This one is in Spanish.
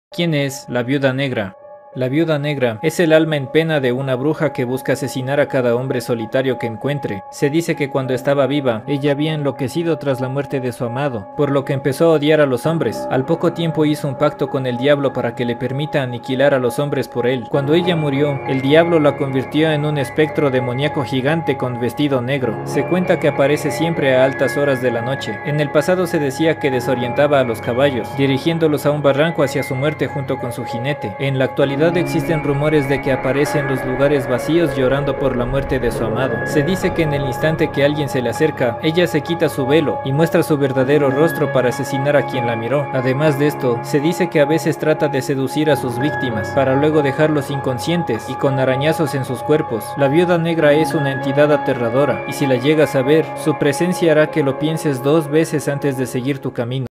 ¿Quién es la viuda negra? La viuda negra es el alma en pena de una bruja que busca asesinar a cada hombre solitario que encuentre. Se dice que cuando estaba viva, ella había enloquecido tras la muerte de su amado, por lo que empezó a odiar a los hombres. Al poco tiempo hizo un pacto con el diablo para que le permita aniquilar a los hombres por él. Cuando ella murió, el diablo la convirtió en un espectro demoníaco gigante con vestido negro. Se cuenta que aparece siempre a altas horas de la noche. En el pasado se decía que desorientaba a los caballos, dirigiéndolos a un barranco hacia su muerte junto con su jinete. En la actualidad existen rumores de que aparece en los lugares vacíos llorando por la muerte de su amado. Se dice que en el instante que alguien se le acerca, ella se quita su velo y muestra su verdadero rostro para asesinar a quien la miró. Además de esto, se dice que a veces trata de seducir a sus víctimas, para luego dejarlos inconscientes y con arañazos en sus cuerpos. La viuda negra es una entidad aterradora, y si la llegas a ver, su presencia hará que lo pienses 2 veces antes de seguir tu camino.